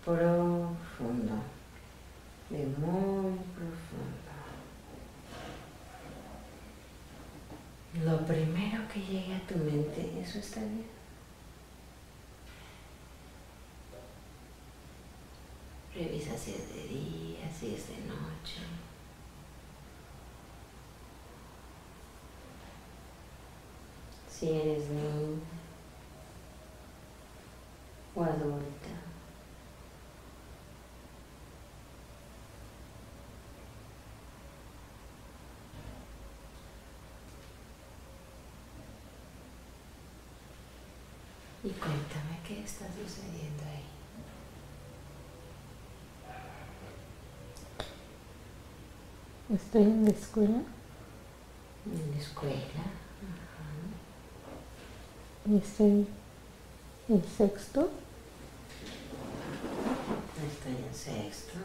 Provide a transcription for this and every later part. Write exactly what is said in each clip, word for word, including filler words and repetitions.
profundo, de muy profundo. Lo primero que llegue a tu mente, eso está bien. Revisa si es de día, si es de noche. Si eres niño o adulta. Y cuéntame qué está sucediendo ahí. Estoy en la escuela. En la escuela. Ajá. Y estoy en sexto. Estoy en sexto.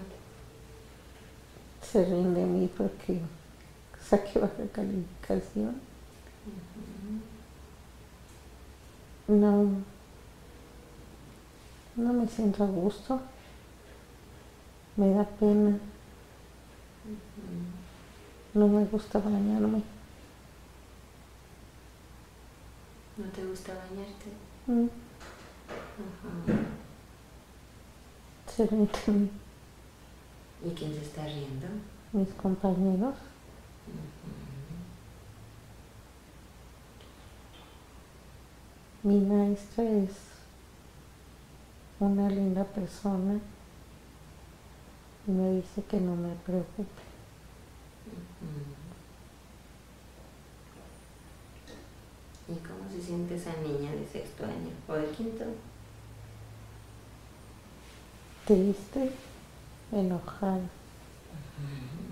Se ríen de mí porque saqué baja calificación. Uh-huh. No, no me siento a gusto. Me da pena. Uh-huh. No me gusta bañarme. ¿No te gusta bañarte? Mm. Uh-huh. Se ríen de mí. ¿Y quién se está riendo? Mis compañeros. Uh-huh. Mi maestra es una linda persona y me dice que no me preocupe. Uh-huh. ¿Y cómo se siente esa niña de sexto año o de quinto? Triste, enojada. Uh-huh.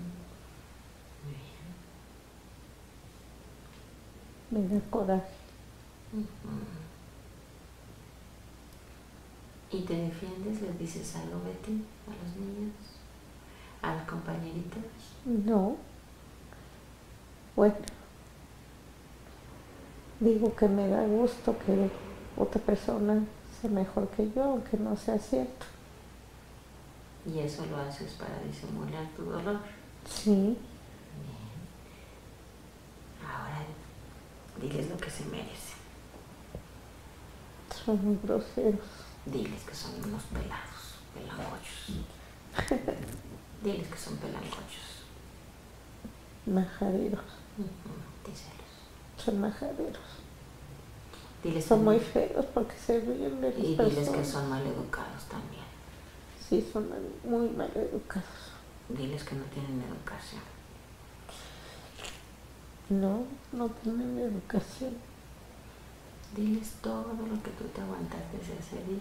Me da coraje. Uh-huh. ¿Y te defiendes? ¿Les dices algo, Betty, a los niños? ¿A los compañeritos? No. Bueno, digo que me da gusto que otra persona sea mejor que yo, aunque no sea cierto. ¿Y eso lo haces para disimular tu dolor? Sí. Bien. Ahora, diles lo que se merecen. Son muy groseros. Diles que son unos pelados, pelangochos. Diles que son pelangochos. Majaderos. Uh-huh. Díselos. Son majaderos. Diles son muy no... feos porque se ríen de las Y personas. diles que son mal educados también. Sí, son muy mal educados. Diles que no tienen educación. No, no tienen educación. Diles todo lo que tú te aguantaste desde ese día.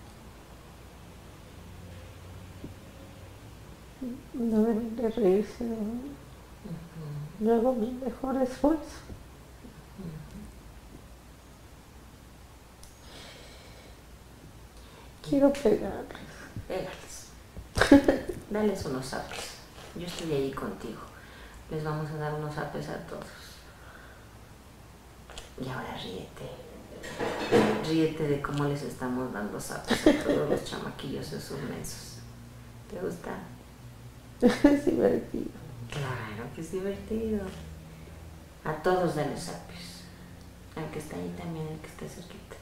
No deben de reírse de mí. Uh-huh. Yo hago mi mejor esfuerzo. Uh-huh. Quiero pegarles. Pégales. Dales unos zapes. Yo estoy ahí contigo. Les vamos a dar unos zapes a todos. Y ahora ríete. Ríete de cómo les estamos dando zapes a todos los chamaquillos esos mensos. ¿Te gusta? Es divertido. Claro que es divertido. A todos dan los zapes. Al que está ahí también, al que está cerquita.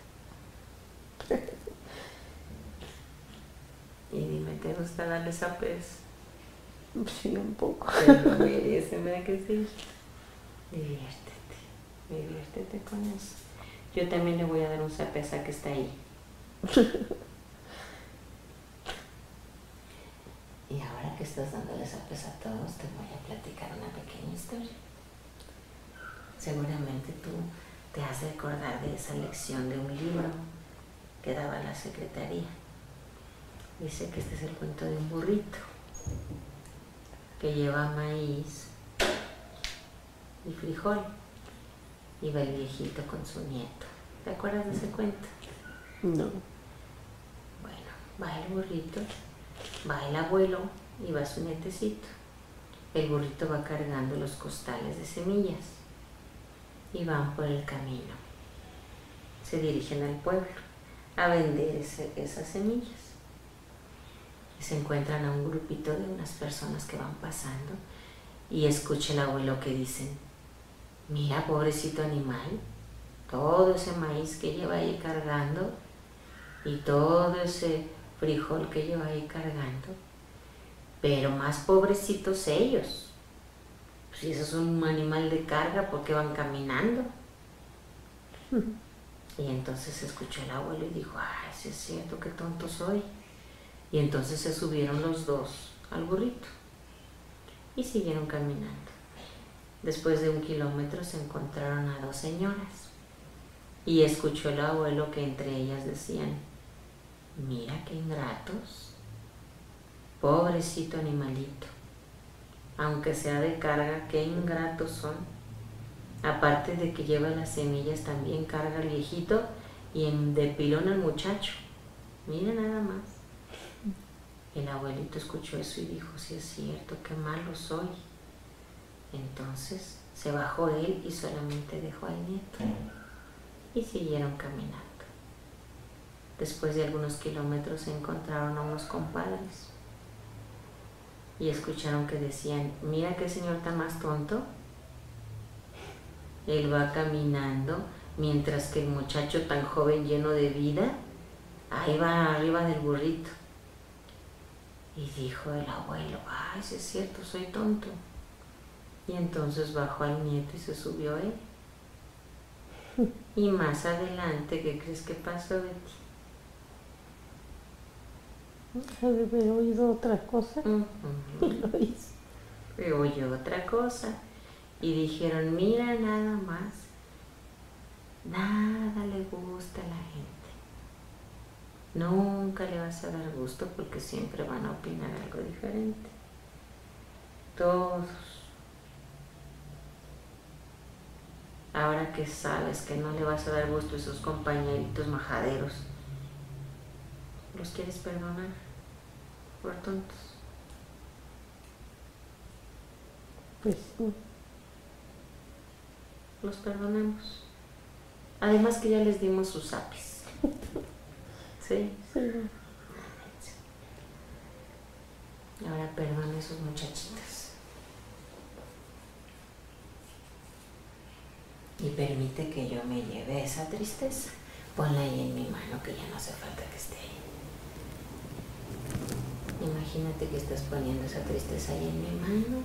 Y dime, ¿te gusta darle zapes? Sí, un poco. Te lo merece, ¿verdad que sí? Diviértete, diviértete con eso. Yo también le voy a dar un zape a esa que está ahí. Y ahora que estás dándole zapes a todos, te voy a platicar una pequeña historia. Seguramente tú te has de acordar de esa lección de un libro que daba la secretaría. Dice que este es el cuento de un burrito que lleva maíz y frijol. Iba el viejito con su nieto. ¿Te acuerdas de ese cuento? No. Bueno, va el burrito, va el abuelo y va su nietecito. El burrito va cargando los costales de semillas y van por el camino. Se dirigen al pueblo a vender ese, esas semillas. Y se encuentran a un grupito de unas personas que van pasando y escucha el abuelo que dicen, mira, pobrecito animal, todo ese maíz que lleva ahí cargando y todo ese frijol que lleva ahí cargando, pero más pobrecitos ellos. Si eso es un animal de carga, ¿por qué van caminando? Y entonces escuchó el abuelo y dijo, ay, sí es cierto, qué tonto soy. Y entonces se subieron los dos al burrito y siguieron caminando. Después de un kilómetro se encontraron a dos señoras y escuchó el abuelo que entre ellas decían, mira qué ingratos, pobrecito animalito, aunque sea de carga, qué ingratos son. Aparte de que lleva las semillas, también carga el viejito y en de pilón el muchacho. Mira nada más. El abuelito escuchó eso y dijo, sí es cierto, qué malo soy. Entonces se bajó él y solamente dejó al nieto y siguieron caminando. Después de algunos kilómetros se encontraron a unos compadres y escucharon que decían, mira qué señor tan más tonto. Él va caminando mientras que el muchacho tan joven lleno de vida, ahí va arriba del burrito. Y dijo el abuelo, ay, sí es cierto, soy tonto. Y entonces bajó al nieto y se subió él. Y más adelante, ¿qué crees que pasó, Betty? He oído otra cosa Uh-huh. y lo hice. Y oyó otra cosa. Y dijeron, mira nada más, nada le gusta a la gente. Nunca le vas a dar gusto porque siempre van a opinar algo diferente. Todos. Ahora que sabes que no le vas a dar gusto a esos compañeritos majaderos, ¿los quieres perdonar por tontos? Pues sí. Los perdonamos. Además que ya les dimos sus apis. ¿Sí? Sí. Ahora perdona a esos muchachitos. Y permite que yo me lleve esa tristeza. Ponla ahí en mi mano, que ya no hace falta que esté ahí. Imagínate que estás poniendo esa tristeza ahí en mi mano.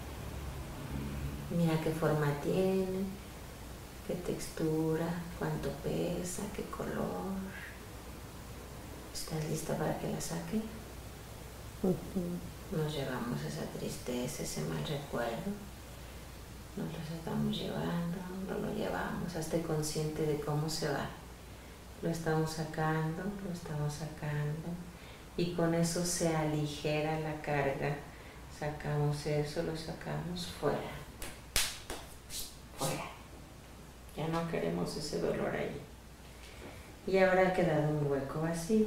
Mira qué forma tiene, qué textura, cuánto pesa, qué color. ¿Estás lista para que la saque? Uh-huh. Nos llevamos esa tristeza, ese mal recuerdo. Nos lo estamos llevando, no lo llevamos, hazte consciente de cómo se va. Lo estamos sacando, lo estamos sacando. Y con eso se aligera la carga. Sacamos eso, lo sacamos fuera. Fuera. Ya no queremos ese dolor ahí. Y ahora ha quedado un hueco vacío.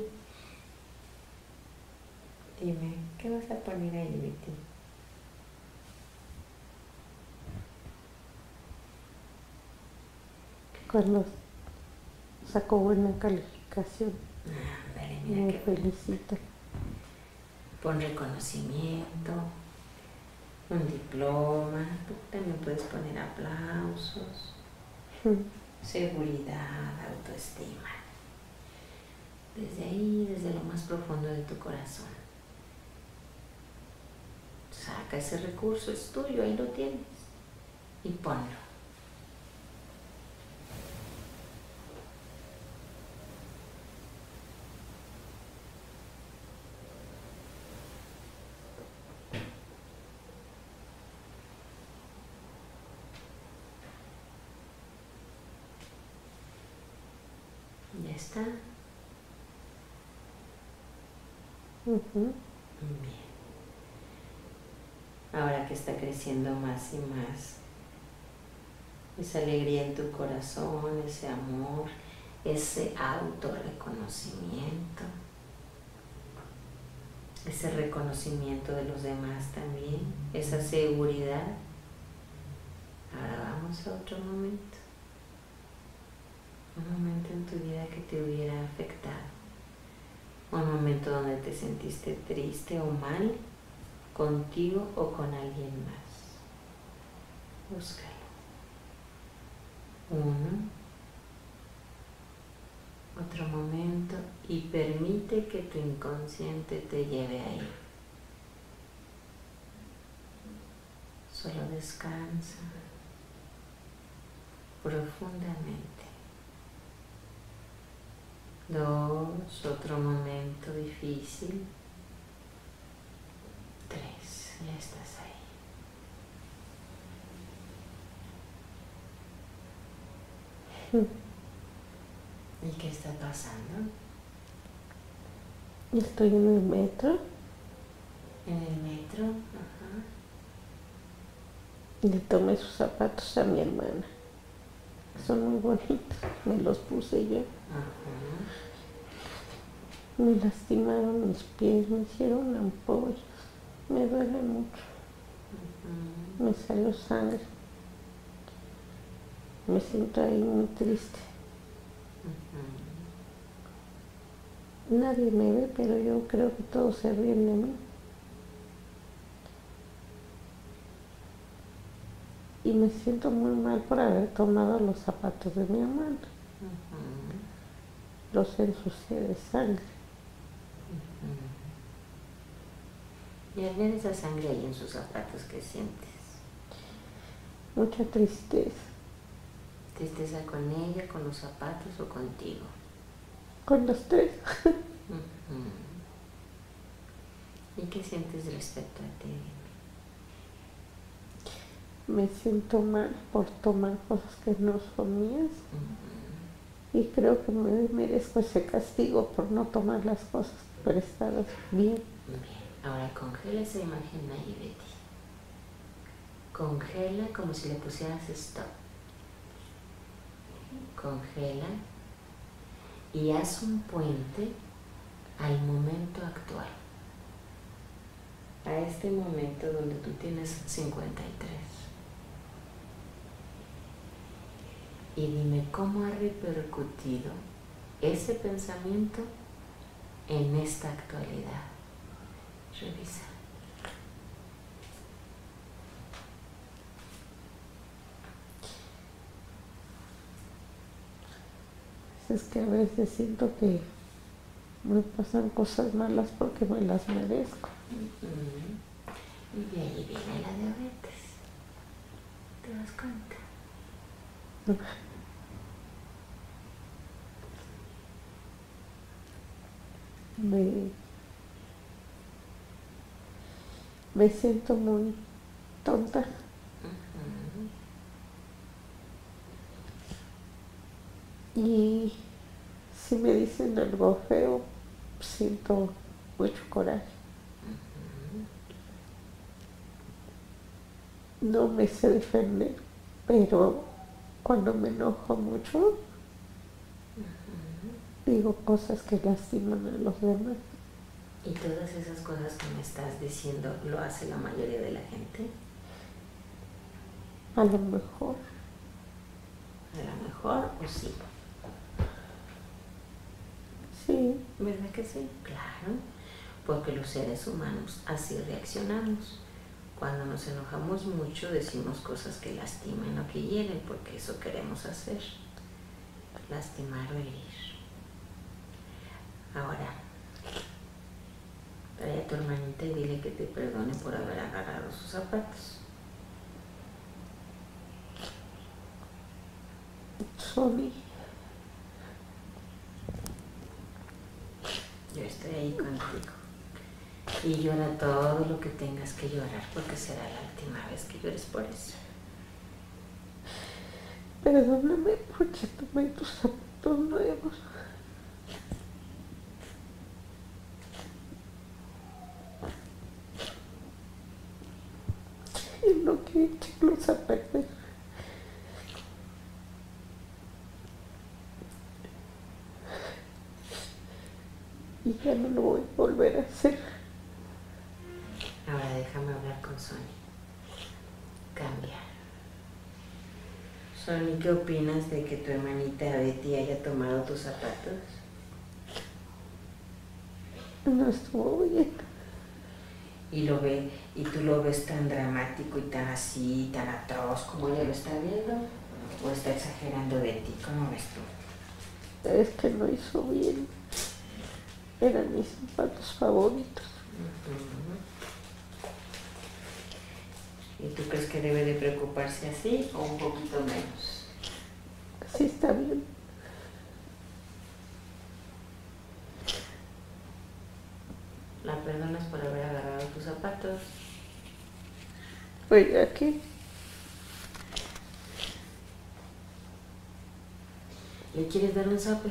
Dime, ¿qué vas a poner ahí, Betty? Cuando sacó buena calificación, Ah, dale, mira me qué felicita. Pon reconocimiento, un diploma, tú también puedes poner aplausos, seguridad, autoestima. Desde ahí, desde lo más profundo de tu corazón. Saca ese recurso, es tuyo, ahí lo tienes. Y ponlo. Ya está. Uh-huh. Bien. Ahora que está creciendo más y más esa alegría en tu corazón, ese amor, ese autorreconocimiento, ese reconocimiento de los demás también, esa seguridad. Ahora vamos a otro momento. Un momento en tu vida que te hubiera afectado. Un momento donde te sentiste triste o mal, contigo o con alguien más. Búscalo. Uno. Otro momento y permite que tu inconsciente te lleve ahí. Solo descansa profundamente. Dos, otro momento difícil. Tres, ya estás ahí. ¿Y qué está pasando? Estoy en el metro. En el metro, ajá. Le tomé sus zapatos a mi hermana. Son muy bonitos, me los puse yo. Ajá. Me lastimaron mis pies, me hicieron ampollas. Me duele mucho. Ajá. Me salió sangre. Me siento ahí muy triste. Uh-huh. Nadie me ve, pero yo creo que todos se ríen de mí. Y me siento muy mal por haber tomado los zapatos de mi hermana. Uh-huh. Los ensucié de sangre. Uh-huh. Y al ver esa sangre ahí en sus zapatos, ¿qué sientes? Mucha tristeza. ¿Tristeza con ella, con los zapatos o contigo? Con los tres. Uh-huh. ¿Y qué sientes respecto a ti? Me siento mal por tomar cosas que no son mías. Uh-huh. Y creo que me merezco ese castigo por no tomar las cosas prestadas bien. Bien, ahora congela esa imagen ahí de ti. Congela como si le pusieras stop. Congela y haz un puente al momento actual. A este momento donde tú tienes cincuenta y tres. Y dime cómo ha repercutido ese pensamiento en esta actualidad. Revisa. Es que a veces siento que me pasan cosas malas porque me las merezco. Uh-huh. Y de ahí viene la diabetes. ¿Te das cuenta? Me, me siento muy tonta. Uh-huh. Y si me dicen algo feo, siento mucho coraje. Uh-huh. No me sé defender, pero cuando me enojo mucho, uh-huh, digo cosas que lastiman a los demás. ¿Y todas esas cosas que me estás diciendo lo hace la mayoría de la gente? A lo mejor. A lo mejor o sí. Sí. ¿Verdad que sí? Claro, porque los seres humanos así reaccionamos. Cuando nos enojamos mucho decimos cosas que lastiman o que hieren, porque eso queremos hacer. Lastimar o herir. Ahora, trae a tu hermanita y dile que te perdone por haber agarrado sus zapatos. Sorry. Yo estoy ahí contigo. Y llora todo lo que tengas que llorar, porque será la última vez que llores por eso. Perdóname porque tomé tus zapatos nuevos. Y no quiero echarlos a perder. Y ya no lo voy a volver a hacer. Ahora déjame hablar con Sony. Cambia. Sony, ¿qué opinas de que tu hermanita Betty haya tomado tus zapatos? No estuvo bien. Y lo ve, y tú lo ves tan dramático y tan así, tan atroz como ella lo está viendo, o está exagerando de ti, ¿cómo ves tú? Es que no hizo bien. Eran mis zapatos favoritos. Uh-huh. ¿Y tú crees que debe de preocuparse así o un poquito menos? Así está bien. ¿La perdonas por haber agarrado tus zapatos? Oiga, ¿qué? ¿Le quieres dar un zape?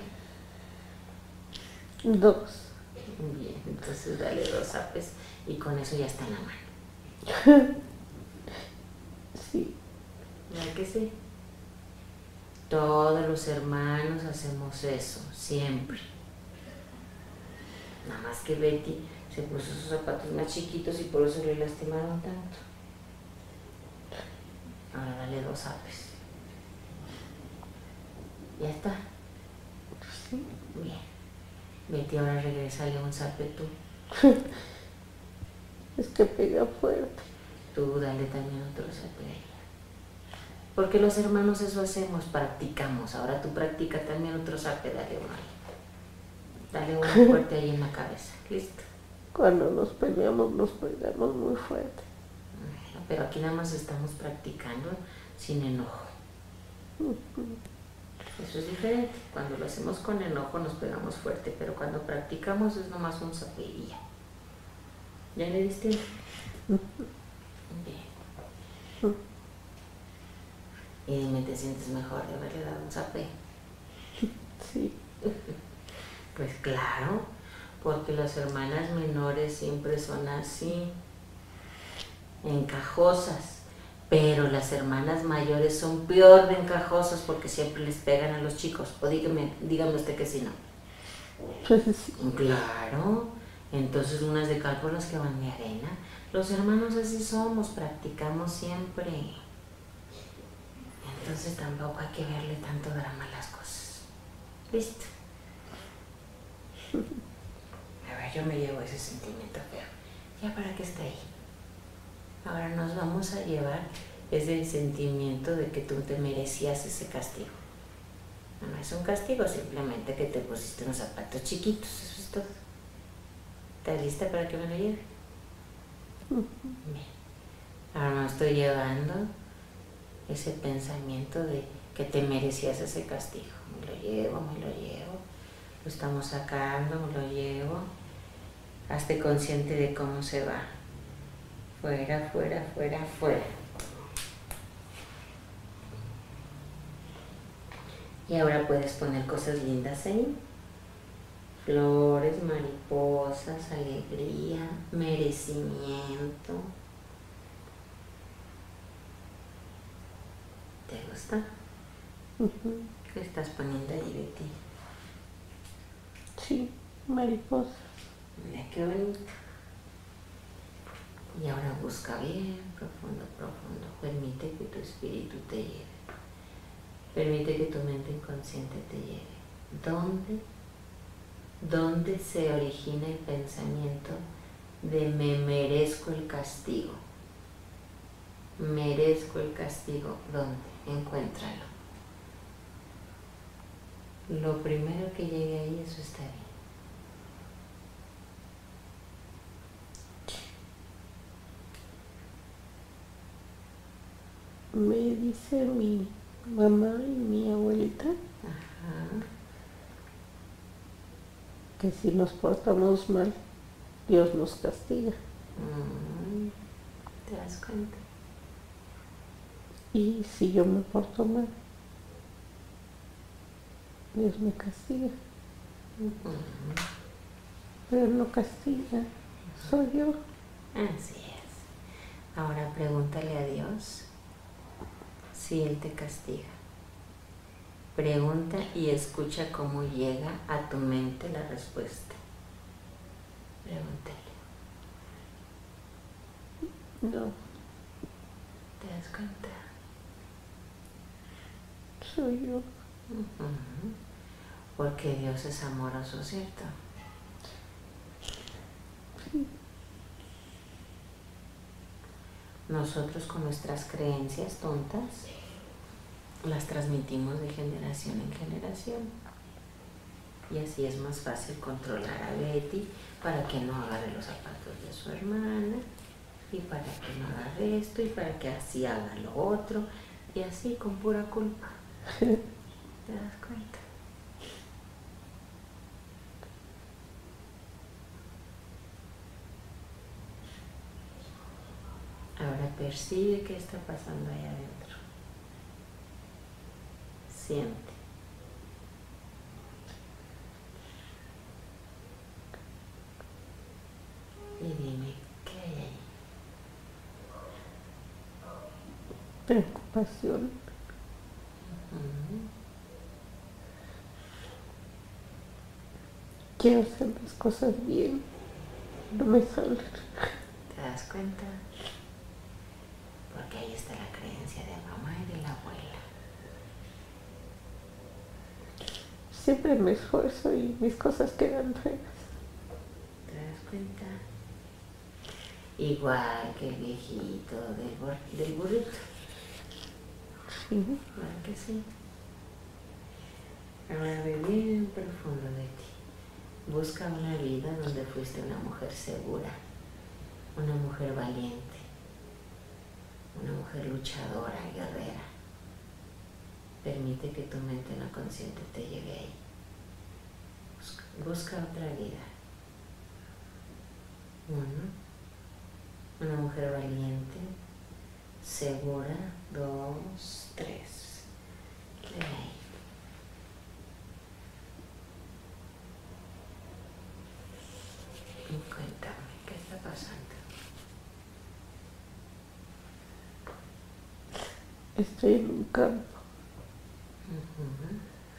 Dos. Bien, entonces dale dos zapes y con eso ya está en la mano. Sí. ¿Verdad que sí? Todos los hermanos hacemos eso, siempre. Nada más que Betty se puso sus zapatos más chiquitos y por eso le lastimaron tanto. Ahora dale dos zapes. ¿Ya está? Sí. Bien. Betty, ahora regrésale un zape tú. Es que pega fuerte. Tú dale también otro zape a ella. Porque los hermanos eso hacemos, practicamos. Ahora tú practica también otro zape, dale uno ahí. Dale uno fuerte ahí en la cabeza. ¿Listo? Cuando nos peleamos, nos pegamos muy fuerte. Pero aquí nada más estamos practicando sin enojo. Eso es diferente. Cuando lo hacemos con enojo nos pegamos fuerte, pero cuando practicamos es nomás un zape y ya. ¿Ya le diste? Bien. Y dime, ¿te sientes mejor de haberle dado un zape? Sí. Pues claro, porque las hermanas menores siempre son así, encajosas, pero las hermanas mayores son peor de encajosas porque siempre les pegan a los chicos. O dígame, dígame usted que sí, no. Sí. Claro, entonces unas de cal por las que van de arena. Los hermanos así somos, practicamos siempre. Entonces tampoco hay que verle tanto drama a las cosas. ¿Listo? A ver, yo me llevo ese sentimiento feo. ¿Ya para qué está ahí? Ahora nos vamos a llevar ese sentimiento de que tú te merecías ese castigo. No, no es un castigo, simplemente que te pusiste unos zapatos chiquitos, eso es todo. ¿Estás lista para que me lo lleve? Bien. Ahora me estoy llevando ese pensamiento de que te merecías ese castigo. Me lo llevo, me lo llevo. Lo estamos sacando, me lo llevo. Hazte consciente de cómo se va. Fuera, fuera, fuera, fuera. Y ahora puedes poner cosas lindas ahí. Flores, mariposas, alegría, merecimiento. ¿Te gusta? Uh-huh. ¿Qué estás poniendo ahí de ti? Sí, mariposa. Mira qué bonito. Y ahora busca bien, profundo, profundo. Permite que tu espíritu te lleve. Permite que tu mente inconsciente te lleve. ¿Dónde? ¿Dónde se origina el pensamiento de me merezco el castigo? Merezco el castigo. ¿Dónde? Encuéntralo. Lo primero que llegue ahí, eso está bien. Me dice mi mamá y mi abuelita Ajá. que si nos portamos mal, Dios nos castiga. Mm, ¿te das cuenta? Y si yo me porto mal, Dios me castiga. Uh-huh. Pero no castiga, soy yo. Así es. Ahora pregúntale a Dios si Él te castiga. Pregunta y escucha cómo llega a tu mente la respuesta. Pregúntale. No, ¿Te das cuenta? soy yo. Uh-huh. Porque Dios es amoroso, ¿cierto? Sí. Nosotros con nuestras creencias tontas las transmitimos de generación en generación. Y así es más fácil controlar a Betty para que no agarre los zapatos de su hermana, y para que no haga esto, y para que así haga lo otro, y así con pura culpa. ¿Te das cuenta? Ahora percibe qué está pasando ahí adentro. Siente. Y dime, ¿qué hay ahí? Preocupación. Uh-huh. Quiero hacer las cosas bien. No me salen. ¿Te das cuenta? Porque ahí está la creencia de mamá y de la abuela. Siempre me esfuerzo y mis cosas quedan feas. ¿Te das cuenta? Igual que el viejito del, bur- del burrito. Sí. Igual que sí. Ahora ve bien profundo de ti. Busca una vida donde fuiste una mujer segura, una mujer valiente, una mujer luchadora, guerrera. Permite que tu mente no consciente te lleve ahí. Busca, busca otra vida. Uno. Una mujer valiente, segura. Dos, tres. Ven ahí. Y cuéntame, ¿qué está pasando? Estoy en un campo. Uh-huh.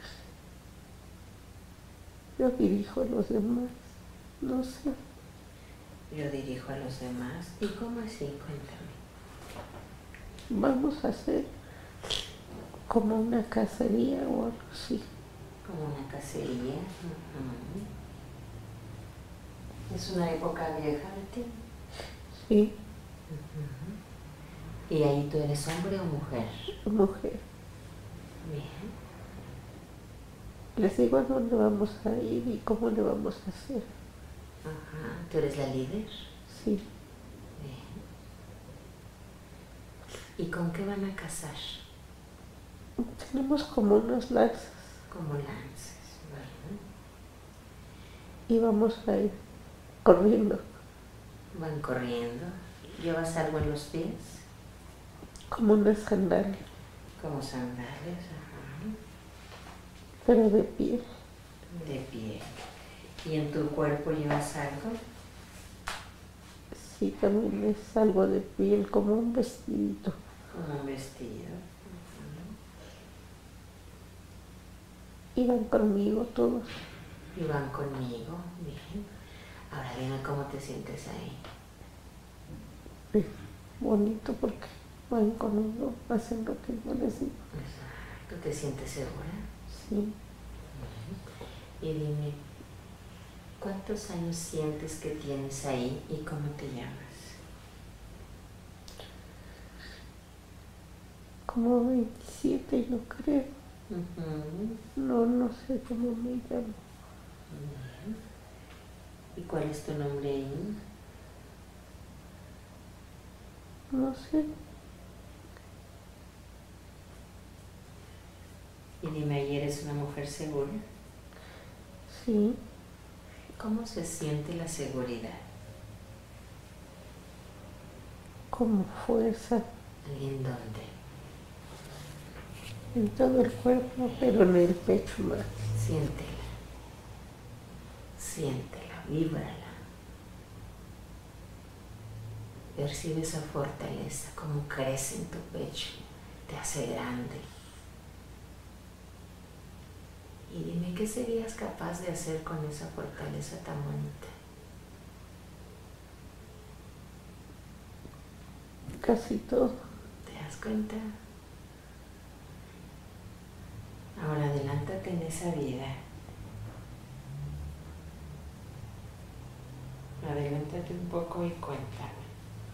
Yo dirijo a los demás. No sé. Yo dirijo a los demás. ¿Y cómo así? Cuéntame. Vamos a hacer como una cacería o algo así. Como una cacería. Uh-huh. Es una época vieja de ti. Sí. Uh-huh. ¿Y ahí tú eres hombre o mujer? Mujer. Bien. Les digo a dónde vamos a ir y cómo le vamos a hacer. Ajá. ¿Tú eres la líder? Sí. Bien. ¿Y con qué van a cazar? Tenemos como unos lanzas. Como lanzas. Bueno. Y vamos a ir corriendo. Van corriendo. ¿Llevas algo en los pies? Como unas sandalias. Como sandalias, ajá. Pero de pie. De pie. ¿Y en tu cuerpo llevas algo? Sí, también es algo de piel, como un vestidito. Como un vestido. Uh-huh. Y van conmigo todos. Y van conmigo, bien. Ahora dime cómo te sientes ahí. Es bonito porque van conmigo, hacen lo que yo les digo. Exacto. ¿Te sientes segura? Sí. Uh-huh. Y dime, ¿cuántos años sientes que tienes ahí y cómo te llamas? Como veintisiete, no creo. Uh-huh. No, no sé cómo me llamo. Uh-huh. ¿Y cuál es tu nombre ahí? No sé. Y dime, ¿ahí eres una mujer segura? Sí. ¿Cómo se siente la seguridad? Como fuerza. ¿Y en dónde? En todo el cuerpo, pero en el pecho más. Siéntela. Siéntela, víbrala. Percibe esa fortaleza, cómo crece en tu pecho, te hace grande. Y dime, ¿qué serías capaz de hacer con esa fortaleza tan bonita? Casi todo. ¿Te das cuenta? Ahora adelántate en esa vida. Adelántate un poco y cuéntame.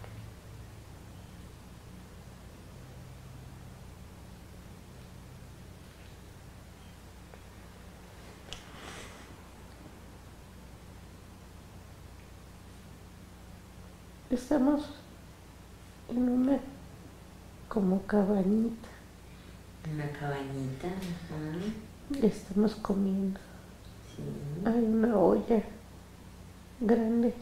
Estamos en una como cabañita. Una cabañita. Ajá. Estamos comiendo. Sí. Hay una olla grande.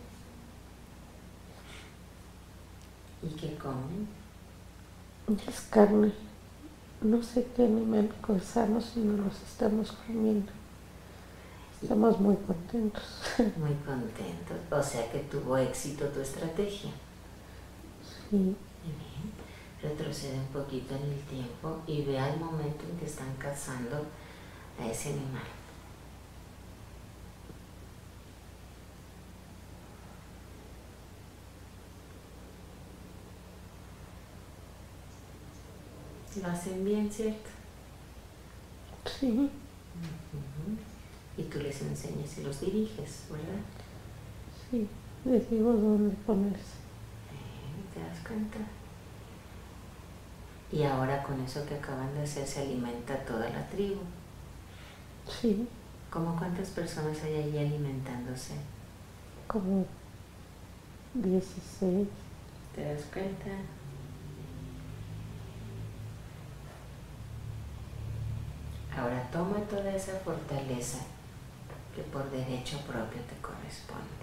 ¿Y qué comen? Es carne. No sé qué animal cazamos y nos los estamos comiendo. Estamos muy contentos. Muy contentos. O sea que tuvo éxito tu estrategia. Sí. Muy bien. Retrocede un poquito en el tiempo y ve al momento en que están cazando a ese animal. Lo hacen bien, ¿cierto? Sí. Uh-huh. Y tú les enseñas y los diriges, ¿verdad? Sí, les digo dónde ponerse. Eh, ¿Te das cuenta? Y ahora con eso que acaban de hacer se alimenta toda la tribu. Sí. ¿Cómo cuántas personas hay allí alimentándose? Como dieciséis. ¿Te das cuenta? Ahora toma toda esa fortaleza que por derecho propio te corresponde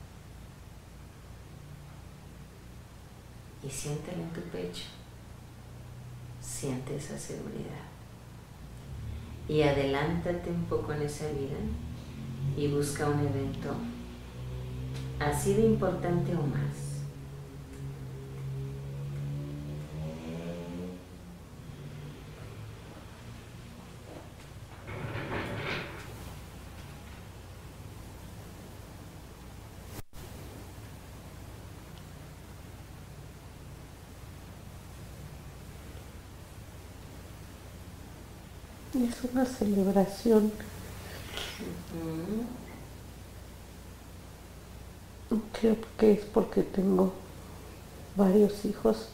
y siéntela en tu pecho. Siente esa seguridad y adelántate un poco en esa vida y busca un evento así de importante o más. Es una celebración. Uh-huh. Creo que es porque tengo varios hijos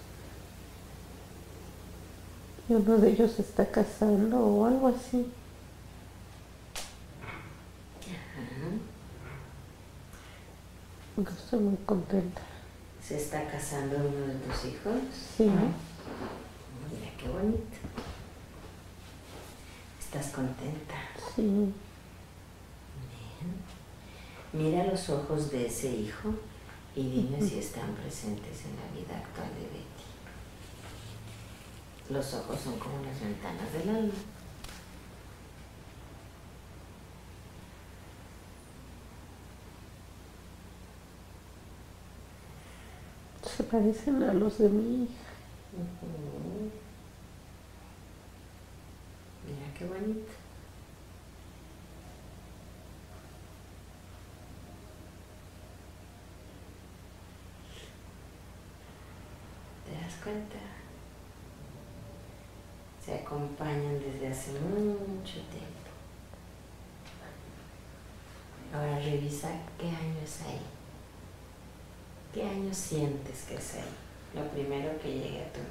y uno de ellos se está casando o algo así. Uh-huh. Estoy muy contenta. ¿Se está casando uno de tus hijos? Sí. Mira qué bonito. ¿Estás contenta? Sí. Bien. Mira los ojos de ese hijo y dime uh-huh. si están presentes en la vida actual de Betty. Los ojos son como las ventanas del alma. Se parecen a los de mi hija. Uh-huh. Mira qué bonito. ¿Te das cuenta? Se acompañan desde hace mucho tiempo. Ahora revisa qué año es ahí. ¿Qué año sientes que es ahí? Lo primero que llegue a tu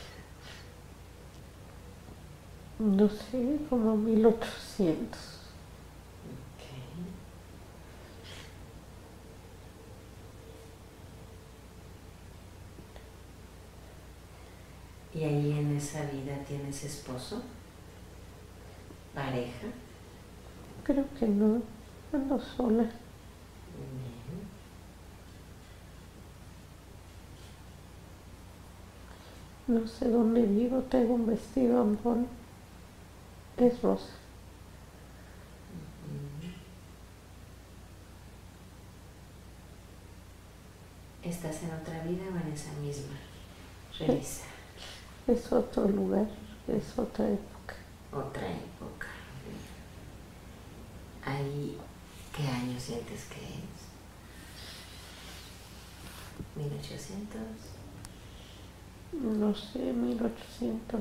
mente. No sé, como mil ochocientos. Okay. ¿Y ahí en esa vida tienes esposo? ¿Pareja? Creo que no, ando sola. Bien. No sé dónde vivo, tengo un vestido ambón. Es rosa. ¿Estás en otra vida o en esa misma? Revisa. Es otro lugar, es otra época. Otra época. ¿Ahí qué año sientes que es? ¿mil ochocientos? No sé, mil ochocientos.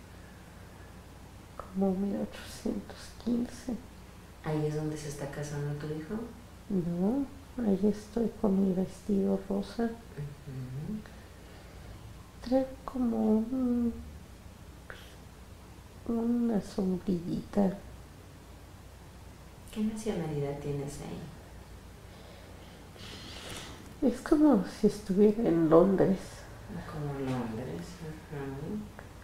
Como mil ochocientos quince. ¿Ahí es donde se está casando tu hijo? No, Ahí estoy con mi vestido rosa. Uh-huh. Trae como un, una sombrillita. ¿Qué nacionalidad tienes ahí? Es como si estuviera en Londres. Como Londres. Uh-huh.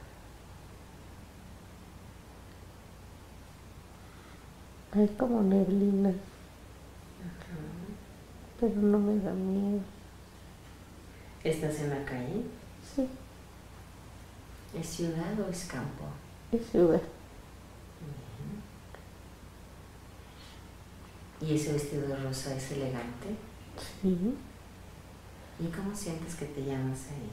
Hay como neblina. Uh-huh. Pero no me da miedo. ¿Estás en la calle? Sí. ¿Es ciudad o es campo? Es ciudad. ¿Y ese vestido rosa es elegante? Sí. ¿Y cómo sientes que te llamas ahí?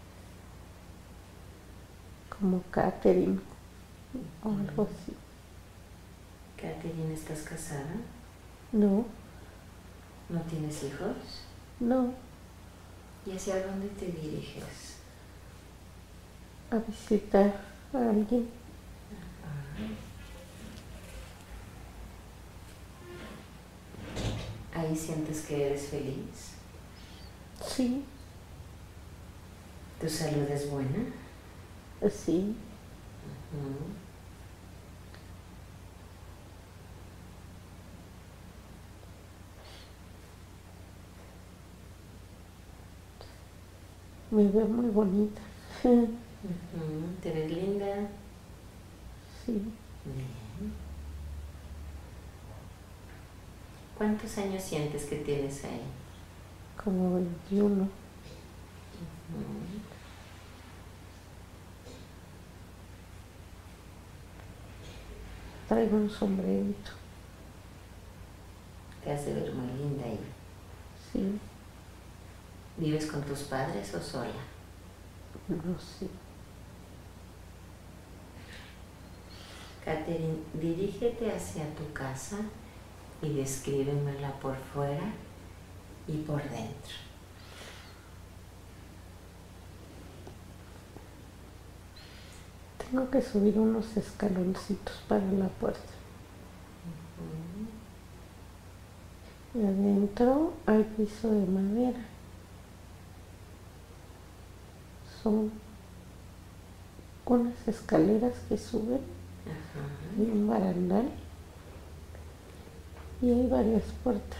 Como Catherine o algo así. Catherine, ¿estás casada? No. ¿No tienes hijos? No. ¿Y hacia dónde te diriges? A visitar a alguien. ¿Ahí sientes que eres feliz? Sí. ¿Tu salud es buena? Sí. Uh-huh. Me veo muy bonita. Uh-huh. ¿Te ves linda? Sí. Bien. ¿Cuántos años sientes que tienes ahí? Como veintiuno. Uh-huh. Traigo un sombrerito. Te hace ver muy linda ahí. Sí. ¿Vives con tus padres o sola? No sé. Catherine, dirígete hacia tu casa y descríbemela por fuera y por dentro. Tengo que subir unos escaloncitos para la puerta. Uh-huh. Y adentro hay piso de madera. Son unas escaleras que suben. Uh-huh. Y un barandal. Y hay varias puertas.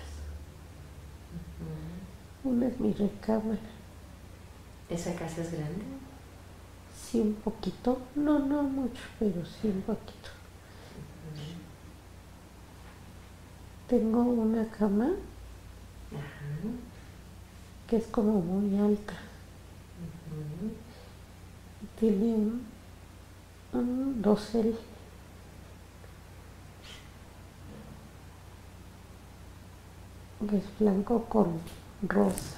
Uh-huh. Una es mi recámara. ¿Esa casa es grande? Sí, un poquito. No, no mucho, pero sí un poquito. Uh-huh. Tengo una cama. Uh-huh. Que es como muy alta. Uh-huh. Y tiene un, un dosel. Que es blanco con rosa.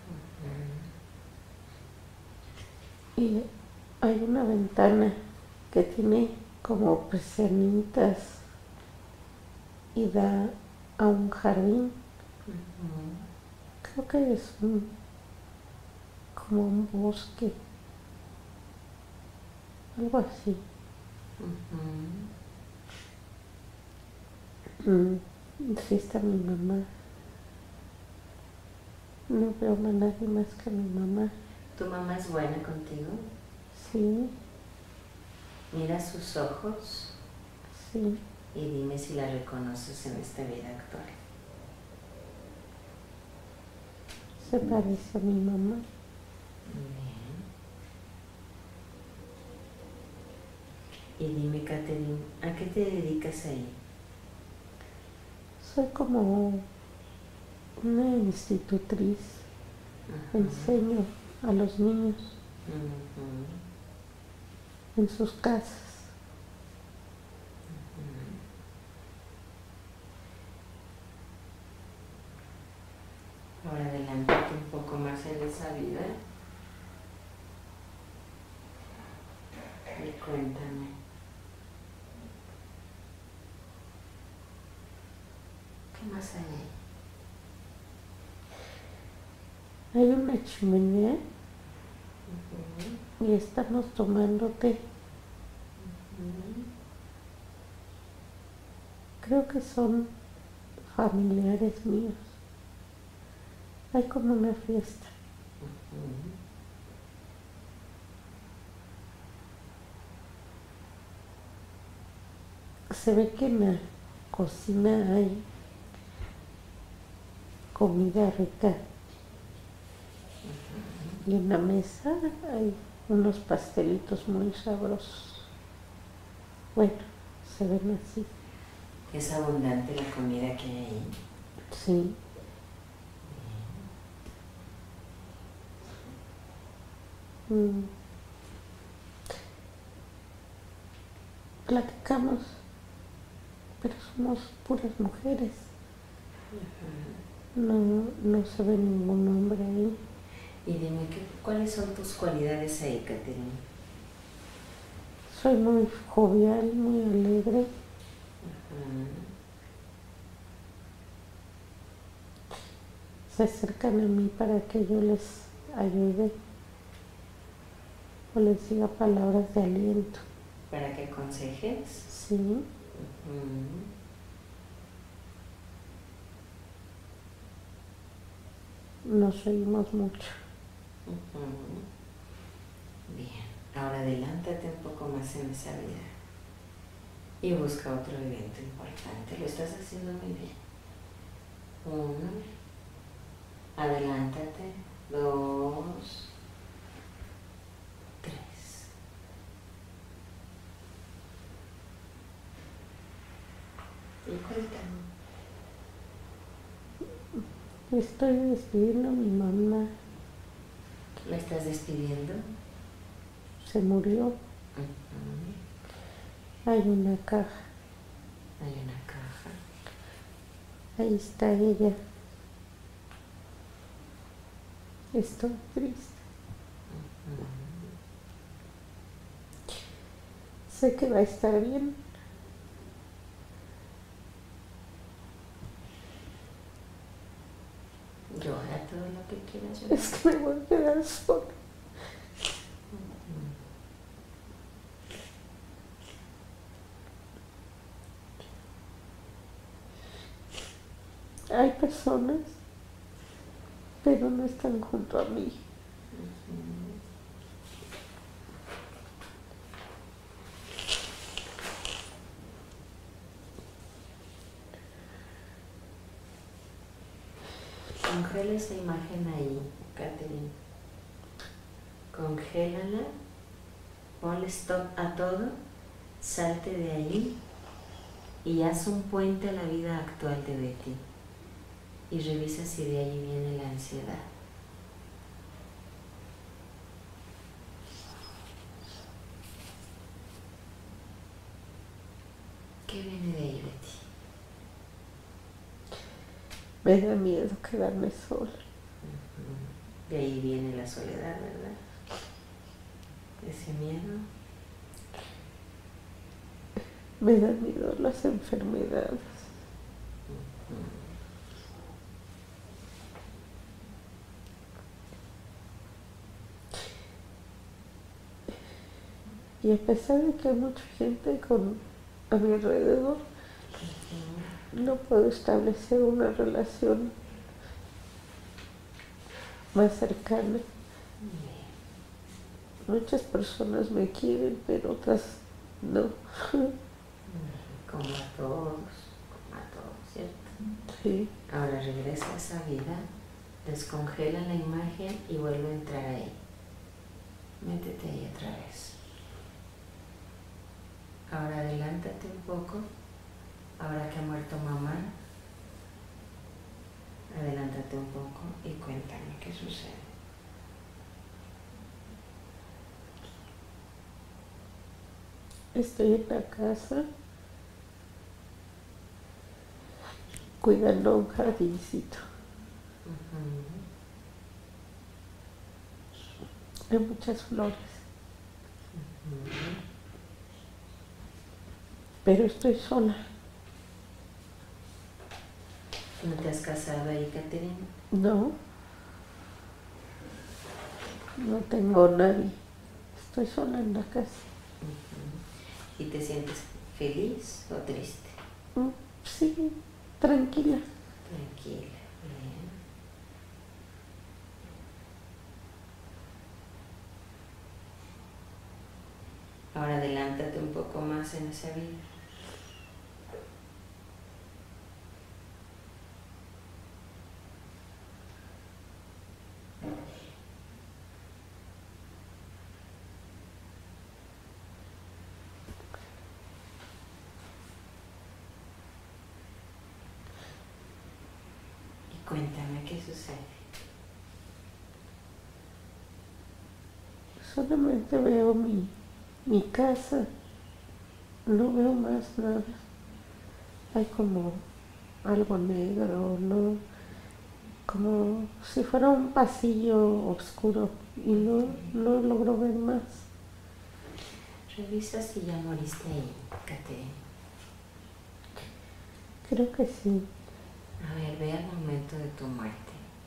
Uh-huh. Y hay una ventana que tiene como persianitas y da a un jardín. Uh-huh. Creo que es un, como un bosque, algo así. Uh-huh. Mm, sí está mi mamá. No veo a nadie más que a mi mamá. ¿Tu mamá es buena contigo? Sí. Mira sus ojos. Sí. Y dime si la reconoces en esta vida actual. Se parece a mi mamá. Bien. Y dime, Catherine, ¿a qué te dedicas ahí? Soy como una institutriz. Uh-huh. Enseño a los niños. Uh-huh. En sus casas. Uh-huh. Ahora adelántate un poco más en esa vida y cuéntame. ¿Qué más hay ahí? Hay una chimenea. Uh-huh. Y estamos tomando té. Uh-huh. Creo que son familiares míos. Hay como una fiesta. Uh-huh. Se ve que en la cocina hay comida rica. Uh-huh. Y en la mesa hay unos pastelitos muy sabrosos. Bueno, se ven así. ¿Es abundante la comida que hay ahí? Sí. Mm. Platicamos, pero somos puras mujeres. Uh-huh. No, no se ve ningún hombre ahí. Y dime, ¿qué, ¿cuáles son tus cualidades ahí, Caterina? Soy muy jovial, muy alegre. Uh-huh. Se acercan a mí para que yo les ayude o les diga palabras de aliento. ¿Para que aconsejes? Sí. Uh-huh. Nos reímos mucho. Uh-huh. Bien, ahora adelántate un poco más en esa vida y busca otro evento importante. Lo estás haciendo muy bien. Uno, adelántate. Dos, tres. Y cuéntame. Estoy despidiendo a mi mamá. ¿La estás despidiendo? Se murió. Uh-huh. Hay una caja. Hay una caja. Ahí está ella. Estoy triste. Uh-huh. Sé que va a estar bien. Llora todo lo que quieras llorar. Es que me voy a quedar sola. Uh-huh. Hay personas, pero no están junto a mí. Uh-huh. Congela esa imagen ahí, Caterina. Congélala, ponle stop a todo, salte de ahí y haz un puente a la vida actual de Betty. Y revisa si de ahí viene la ansiedad. ¿Qué viene de ahí, Betty? Me da miedo quedarme sola. Uh-huh. De ahí viene la soledad, ¿verdad? Ese miedo. Me da miedo las enfermedades. Uh-huh. Y a pesar de que hay mucha gente con, a mi alrededor, uh-huh, no puedo establecer una relación más cercana. Uh-huh. Muchas personas me quieren, pero otras no. Uh-huh. Como a todos, como a todos, ¿cierto? Sí. Ahora regresa a esa vida, descongela la imagen y vuelve a entrar ahí. Métete ahí otra vez. Ahora adelántate un poco, ahora que ha muerto mamá, adelántate un poco y cuéntame qué sucede. Estoy en la casa cuidando un jardincito. Uh-huh. Hay muchas flores. Uh-huh. Pero estoy sola. ¿No te has casado ahí, Caterina? No. No tengo nadie. Estoy sola en la casa. Uh-huh. ¿Y te sientes feliz o triste? Sí, tranquila. Tranquila, bien. Ahora adelántate un poco más en esa vida. Y cuéntame qué sucede. Solamente veo mi, mi casa, no veo más nada. Hay como algo negro, ¿no? Como si fuera un pasillo oscuro y no, no logro ver más. Revisa si ya moriste ahí, Catherine. Creo que sí. A ver, ve al momento de tu muerte.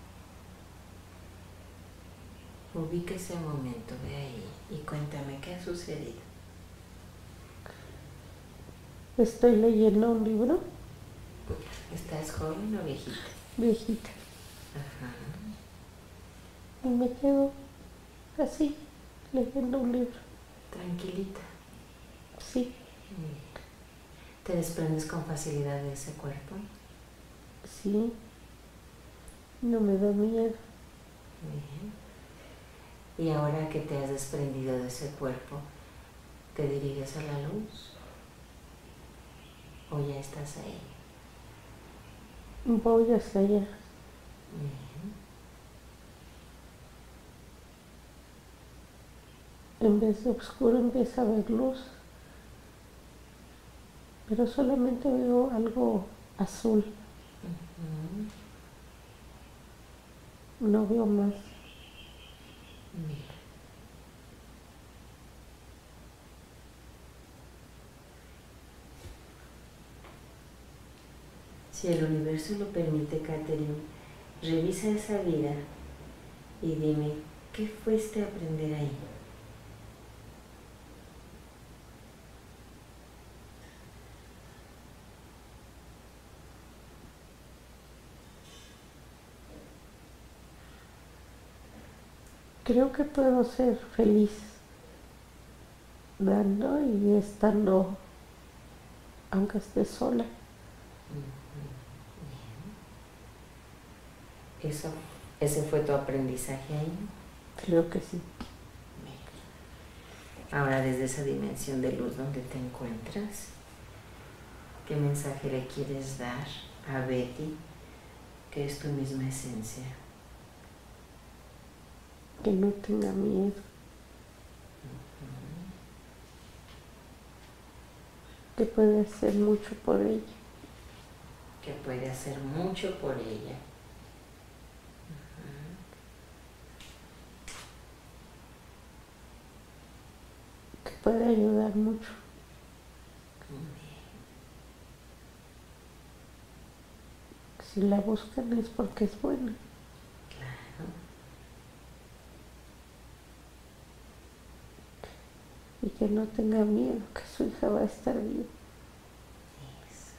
Ubica ese momento, ve ahí y cuéntame qué ha sucedido. Estoy leyendo un libro. ¿Estás joven o viejita? Viejita. Ajá. Y me quedo así, leyendo un libro. Tranquilita. Sí. ¿Te desprendes con facilidad de ese cuerpo? Sí. No me da miedo. Bien. Y ahora que te has desprendido de ese cuerpo, ¿te diriges a la luz? ¿O ya estás ahí? Voy hacia allá. Bien. En vez de oscuro empieza a ver luz. Pero solamente veo algo azul. Uh-huh. No veo más. Mira. Si el universo lo permite, Catherine, revisa esa vida y dime, ¿qué fuiste a aprender ahí? Creo que puedo ser feliz dando y estando, aunque esté sola. Bien. Eso, ¿Ese fue tu aprendizaje ahí? Creo que sí. Bien. Ahora, desde esa dimensión de luz donde te encuentras, ¿qué mensaje le quieres dar a Betty, que es tu misma esencia? Que no tenga miedo. Uh-huh. Que puede hacer mucho por ella. Que puede hacer mucho por ella. Uh-huh. Que puede ayudar mucho. Muy bien. Si la buscan es porque es buena. Claro. Y que no tenga miedo, que su hija va a estar viva. Eso.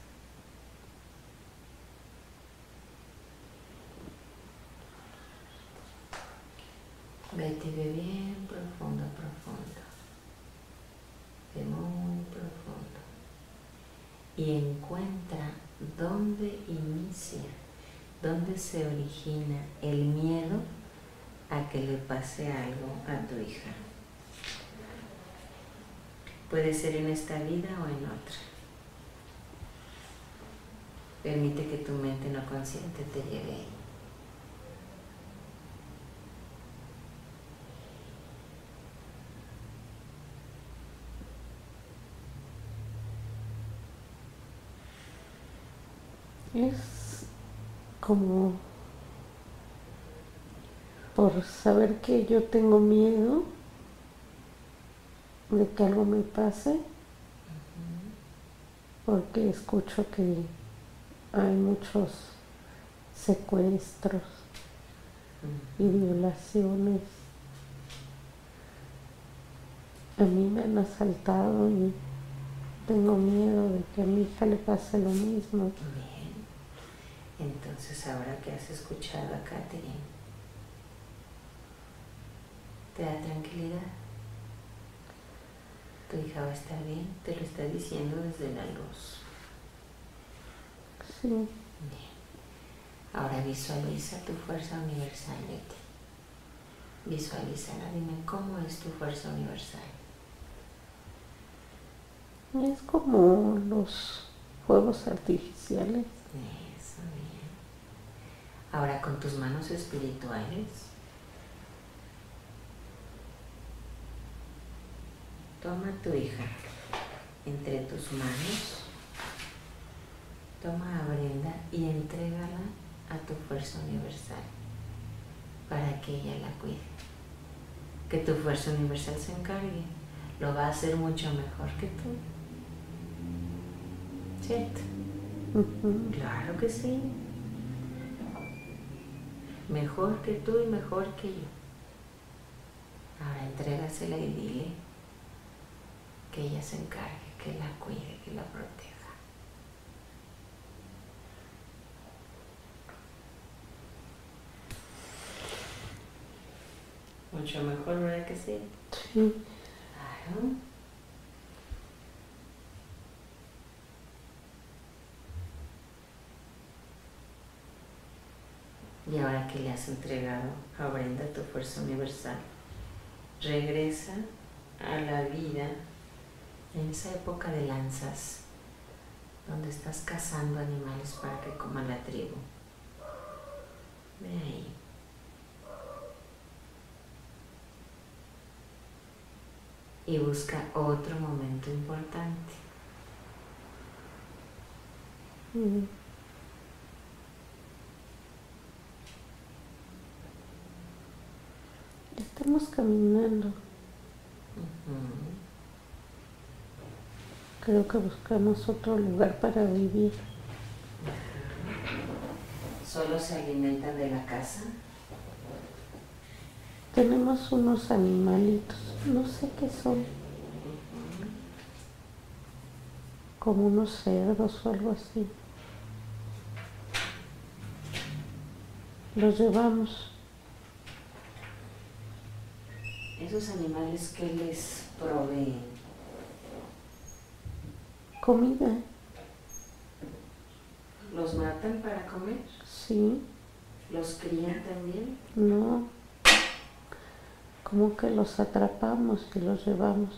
Betty, ve bien profundo, profundo. Ve muy profundo. Y encuentra dónde inicia, dónde se origina el miedo a que le pase algo a tu hija. Puede ser en esta vida o en otra. Permite que tu mente no consciente te lleve ahí. Es como por saber que yo tengo miedo de que algo me pase, uh-huh. Porque escucho que hay muchos secuestros, uh-huh. Y violaciones. A mí me han asaltado y tengo miedo de que a mi hija le pase lo mismo. Bien. Entonces, ahora que has escuchado a Catherine, ¿te da tranquilidad? Tu hija va a estar bien, te lo está diciendo desde la luz. Sí. Bien. Ahora visualiza tu fuerza universal, Leti. Visualízala, dime cómo es tu fuerza universal. Es como los fuegos artificiales. Eso, bien. Ahora con tus manos espirituales, toma a tu hija entre tus manos, toma a Brenda y entrégala a tu fuerza universal para que ella la cuide. Que tu fuerza universal se encargue, lo va a hacer mucho mejor que tú. ¿Cierto? Uh-huh. Claro que sí. Mejor que tú y mejor que yo. Ahora entrégasela y dile que ella se encargue, que la cuide, que la proteja. Mucho mejor, ¿verdad que sí? Sí. Claro. Y ahora que le has entregado a Brenda tu fuerza universal, regresa a la vida en esa época de lanzas, donde estás cazando animales para que coman la tribu. Ve ahí. Y busca otro momento importante. Uh-huh. Estamos caminando. Uh-huh. Creo que buscamos otro lugar para vivir. ¿Solo se alimentan de la casa? Tenemos unos animalitos, no sé qué son. Uh-huh. Como unos cerdos o algo así. Los llevamos. ¿Esos animales qué les proveen? Comida. ¿Los matan para comer? Sí. ¿Los crían también? No. Como que los atrapamos y los llevamos.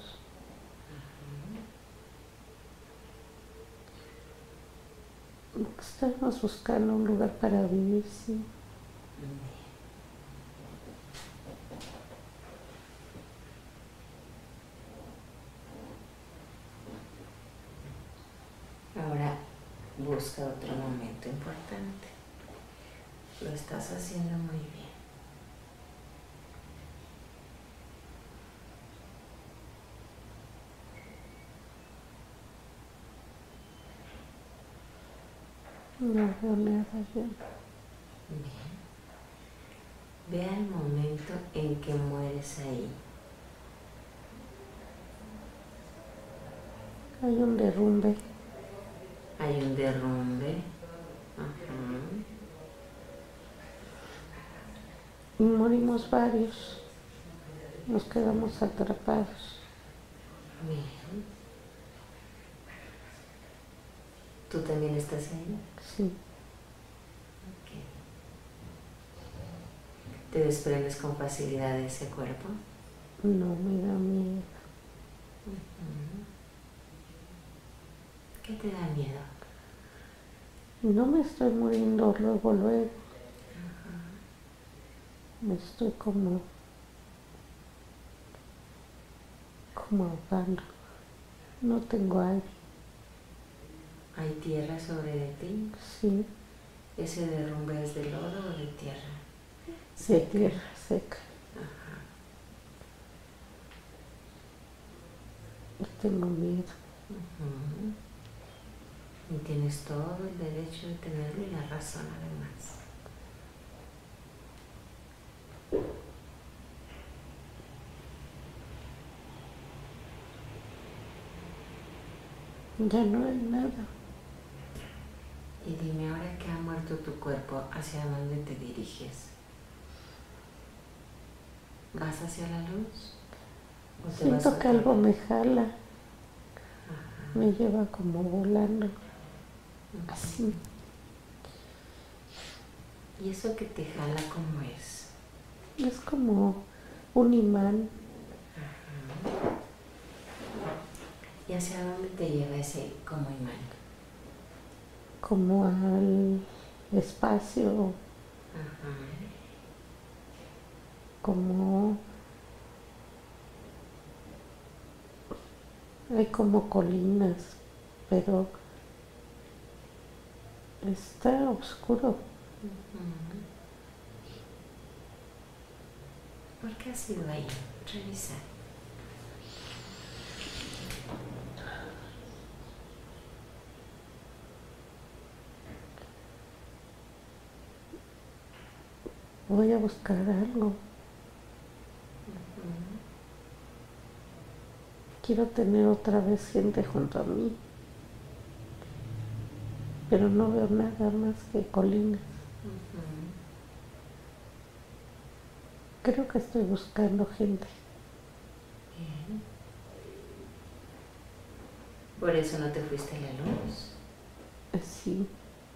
Uh-huh. Estamos buscando un lugar para vivir, sí. Ahora busca otro momento importante. Lo estás haciendo muy bien. No veo nada yo. Bien. Ve al momento en que mueres ahí. Hay un derrumbe. Hay un derrumbe. Uh-huh. Y morimos varios. Nos quedamos atrapados. Bien. ¿Tú también estás ahí? Sí. Okay. ¿Te desprendes con facilidad de ese cuerpo? No, me da miedo. Uh-huh. ¿Qué te da miedo? No me estoy muriendo luego, luego. Uh-huh. Me estoy como, como ahogando. No tengo aire. ¿Hay tierra sobre de ti? Sí. ¿Ese derrumbe es de lodo o de tierra? De tierra seca. Ajá. Y tengo miedo. Uh-huh. Y tienes todo el derecho de tenerlo y la razón además. Ya no hay nada. Y dime, ahora que ha muerto tu cuerpo, ¿hacia dónde te diriges? ¿Vas hacia la luz? ¿O te vas Siento a que otro algo lado? me jala. me lleva como volando, así. ¿Y eso que te jala cómo es? Es como un imán. Ajá. ¿Y hacia dónde te lleva ese como imán? Como al espacio. Ajá. Como hay como colinas, pero está oscuro. Uh-huh. ¿Por qué has ido ahí? Revisa. Voy a buscar algo. Uh-huh. Quiero tener otra vez gente junto a mí, pero no veo nada más que colinas. Uh-huh. Creo que estoy buscando gente. Bien. ¿Por eso no te fuiste a la luz? Sí,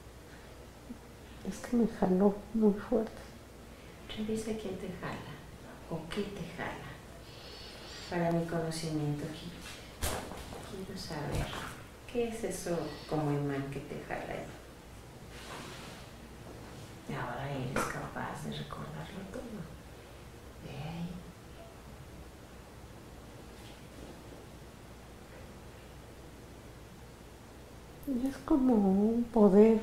es que me jaló muy fuerte. Revisa quién te jala o qué te jala. Para mi conocimiento, quiero saber qué es eso como imán que te jala ahí. Y ahora eres capaz de recordarlo todo. Ve ahí. Y es como un poder.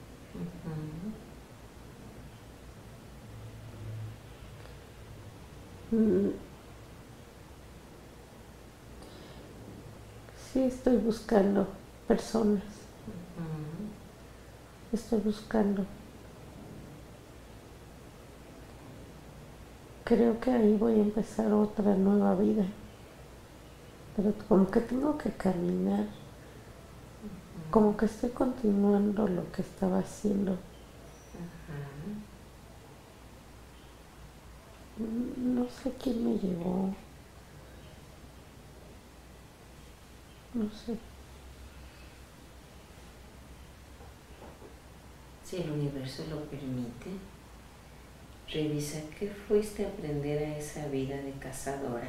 Uh-huh. Mm. Sí, estoy buscando personas. Uh-huh. Estoy buscando. Creo que ahí voy a empezar otra nueva vida. Pero como que tengo que caminar. Uh-huh. Como que estoy continuando lo que estaba haciendo. Uh-huh. No sé quién me llevó. No sé. Si el universo lo permite, revisa qué fuiste a aprender a esa vida de cazadora.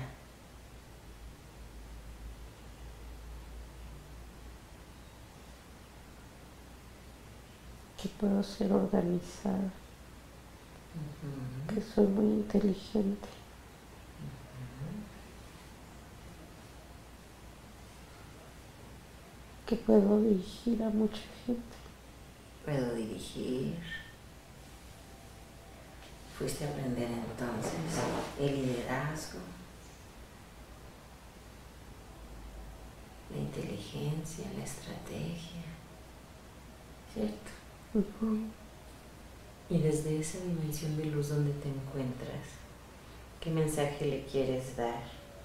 Que puedo ser organizada. Uh-huh. Que soy muy inteligente. Uh-huh. Que puedo dirigir a mucha gente. Puedo dirigir. Fuiste a aprender entonces el liderazgo, la inteligencia, la estrategia, ¿cierto? Uh-huh. Y desde esa dimensión de luz donde te encuentras, ¿qué mensaje le quieres dar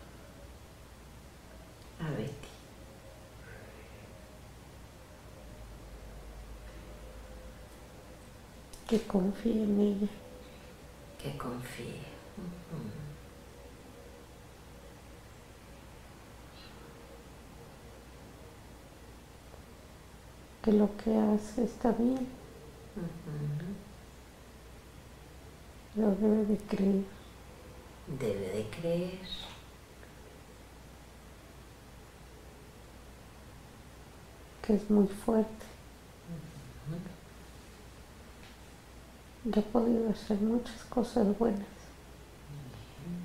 a Betty? Que confíe en ella. Que confíe. Uh-huh. Que lo que hace está bien. Uh-huh. Lo debe de creer. Debe de creer. Que es muy fuerte. Uh-huh. Yo he podido hacer muchas cosas buenas. Uh-huh.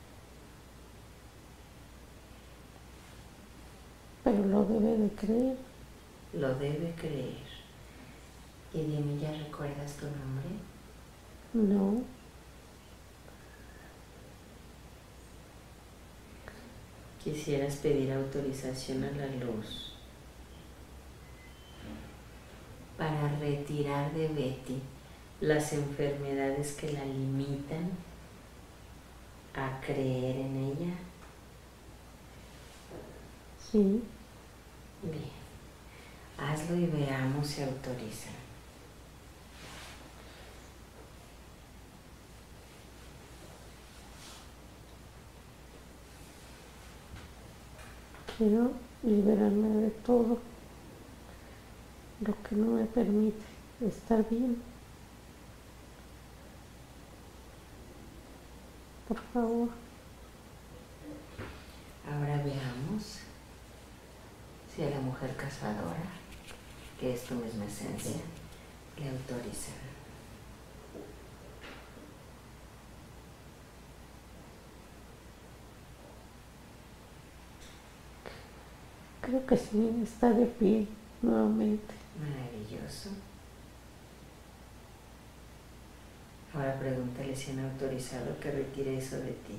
Pero lo debe de creer. Lo debe creer. Y dime, ¿ya recuerdas tu nombre? No. Quisieras pedir autorización a la luz para retirar de Betty las enfermedades que la limitan a creer en ella. Sí. Bien, hazlo y veamos si autoriza. Quiero liberarme de todo lo que no me permite estar bien. Por favor. Ahora veamos si a la mujer cazadora, que es tu misma esencia, le autorizan. Creo que sí, está de pie nuevamente. Maravilloso. Ahora pregúntale si han autorizado que retire eso de ti.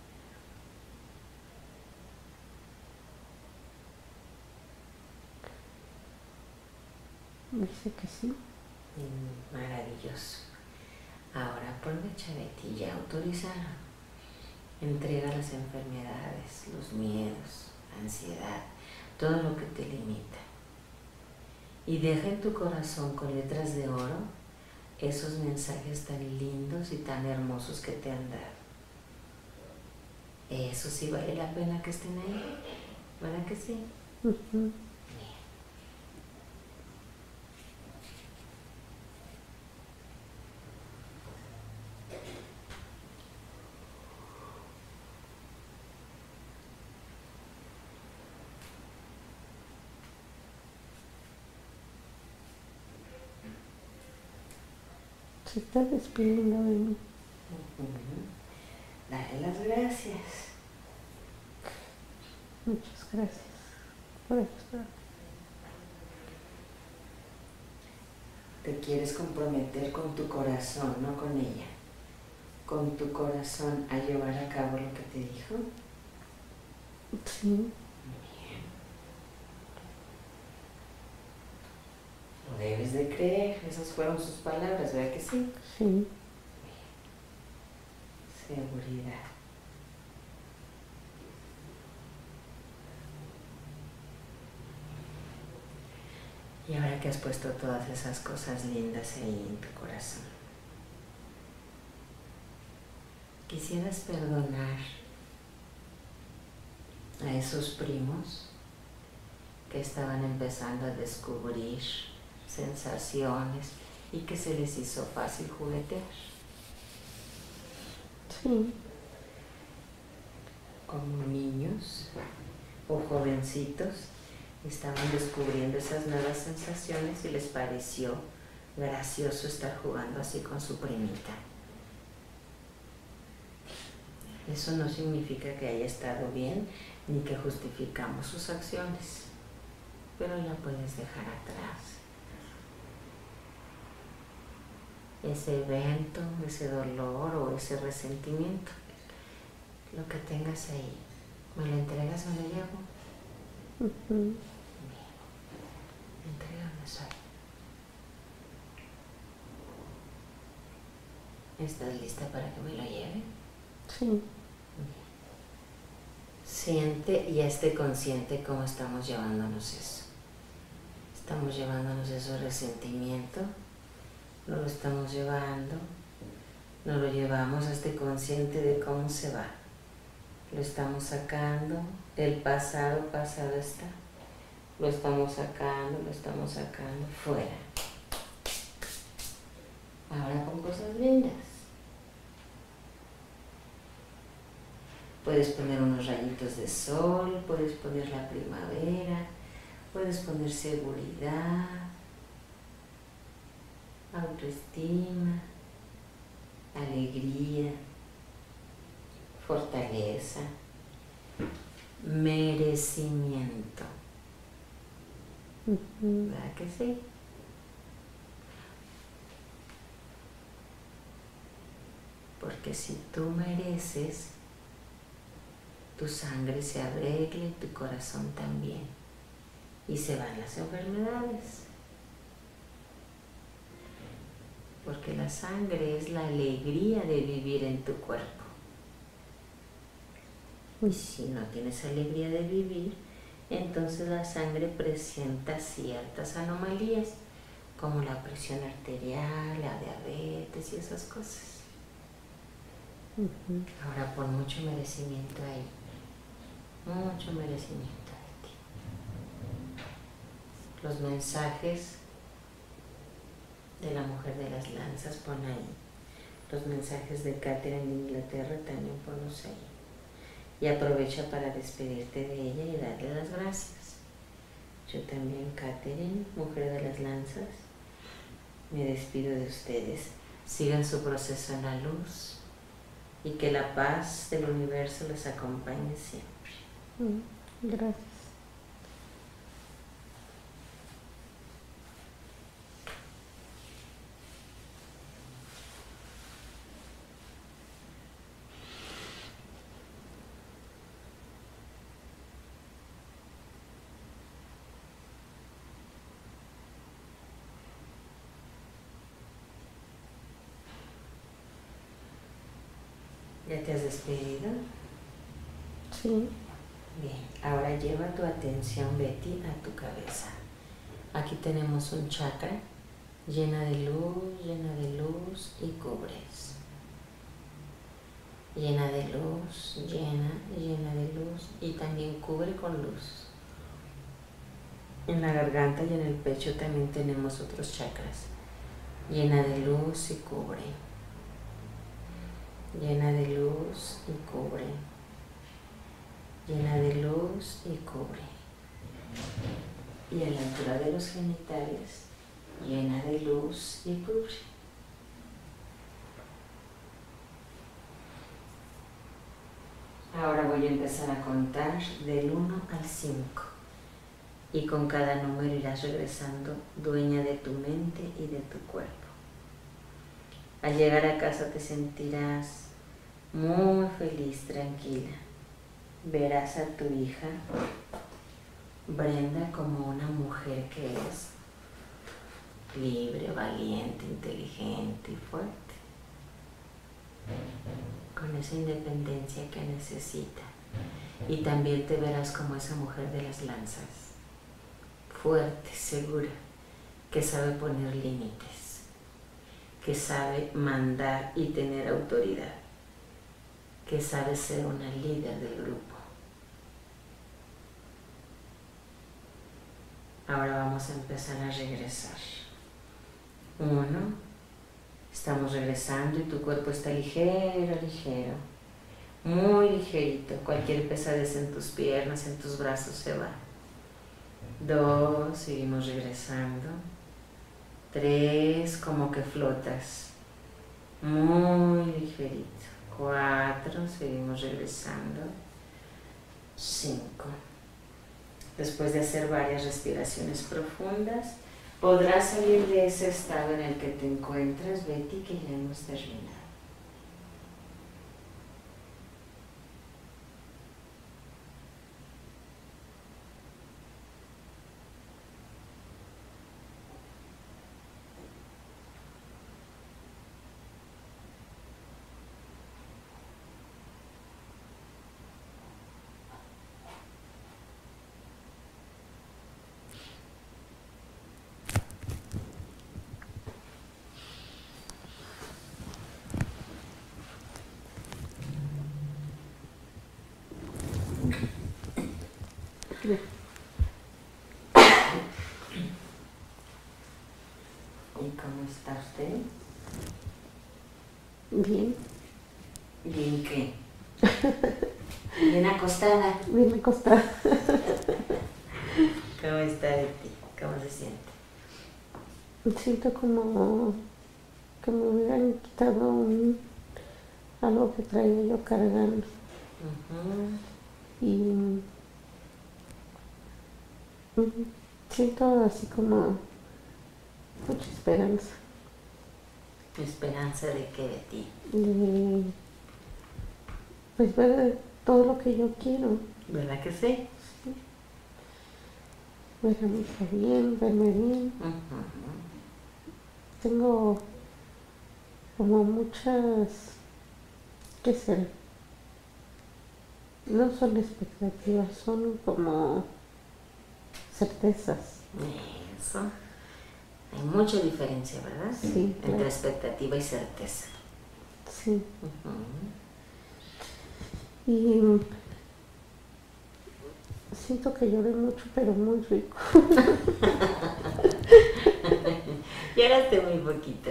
Dice que sí. Mm, maravilloso. Ahora aprovecha de ti, ya autorizaron. Entrega las enfermedades, los miedos, la ansiedad, todo lo que te limita. Y deja en tu corazón con letras de oro esos mensajes tan lindos y tan hermosos que te han dado. Eso sí vale la pena que estén ahí, ¿verdad que sí? Uh-huh. Se está despidiendo de mí. Uh-huh. Dale las gracias. Muchas gracias por estar. Te quieres comprometer con tu corazón, no con ella. Con tu corazón a llevar a cabo lo que te dijo. Sí. Bien. Lo debes de creer, esas fueron sus palabras, ¿verdad que sí? Sí. Bien. Seguridad. Y ahora que has puesto todas esas cosas lindas ahí en tu corazón, ¿quisieras perdonar a esos primos que estaban empezando a descubrir sensaciones y que se les hizo fácil juguetear? Sí. Como niños o jovencitos estaban descubriendo esas nuevas sensaciones y les pareció gracioso estar jugando así con su primita. Eso no significa que haya estado bien ni que justificamos sus acciones, pero ya puedes dejar atrás ese evento, ese dolor o ese resentimiento. Lo que tengas ahí, ¿me lo entregas, me lo llevo? Uh-huh. Bien, entrégame eso ahí. ¿Estás lista para que me lo lleve? Sí. Bien. Siente y esté consciente cómo estamos llevándonos eso. Estamos llevándonos ese resentimiento, no lo estamos llevando, no lo llevamos, esté consciente de cómo se va. Lo estamos sacando, el pasado, pasado está. Lo estamos sacando, lo estamos sacando, fuera. Ahora con cosas lindas. Puedes poner unos rayitos de sol, puedes poner la primavera, puedes poner seguridad, autoestima, alegría, fortaleza, merecimiento. Uh-huh. ¿Verdad que sí? Porque si tú mereces, tu sangre se arregla y tu corazón también. Y se van las enfermedades. Porque la sangre es la alegría de vivir en tu cuerpo. Y si no tienes alegría de vivir, entonces la sangre presenta ciertas anomalías, como la presión arterial, la diabetes y esas cosas. Uh-huh. Ahora pon mucho merecimiento ahí, mucho merecimiento de ti. los mensajes de la mujer de las lanzas, pon ahí. Los mensajes de Catherine de Inglaterra también ponlos ahí. Y aprovecha para despedirte de ella y darle las gracias. Yo también, Catherine, mujer de las lanzas, me despido de ustedes. Sigan su proceso en la luz y que la paz del universo les acompañe siempre. Mm, gracias. ¿Ya te has despedido? Sí. Bien, ahora lleva tu atención, Betty, a tu cabeza. Aquí tenemos un chakra llena de luz, llena de luz y cubres. Llena de luz, llena, llena de luz y también cubre con luz. En la garganta y en el pecho también tenemos otros chakras. Llena de luz y cubre. Llena de luz y cubre. Llena de luz y cubre. Y a la altura de los genitales, llena de luz y cubre. Ahora voy a empezar a contar del uno al cinco. Y con cada número irás regresando dueña de tu mente y de tu cuerpo. Al llegar a casa te sentirás muy feliz, tranquila. Verás a tu hija Brenda como una mujer que es libre, valiente, inteligente y fuerte, con esa independencia que necesita. Y también te verás como esa mujer de las lanzas, fuerte, segura, que sabe poner límites, que sabe mandar y tener autoridad, que sabe ser una líder del grupo. Ahora vamos a empezar a regresar. Uno, estamos regresando y tu cuerpo está ligero, ligero, muy ligerito. Cualquier pesadez en tus piernas, en tus brazos se va. Dos, seguimos regresando. Tres, como que flotas, muy ligerito. Cuatro, seguimos regresando. Cinco. Después de hacer varias respiraciones profundas, podrás salir de ese estado en el que te encuentras, Betty, que ya hemos terminado. ¿Y cómo está usted? Bien. ¿Bien qué? Bien acostada. Bien acostada. ¿Cómo está de ti? ¿Cómo se siente? Siento como que me hubieran quitado un, algo que traía yo cargando. Uh-huh. Y mm, siento así como mucha esperanza. ¿Esperanza de qué, de ti? De pues ver todo lo que yo quiero. ¿Verdad que sí? Sí. Ver a mi hija bien, verme bien. Uh-huh. Tengo como muchas, ¿qué será? No son expectativas, son como certezas. Eso. Hay mucha diferencia, ¿verdad? Sí. Entre claro. expectativa y certeza. Sí. Uh-huh. Y siento que lloré mucho, pero muy rico. Lloraste muy poquito.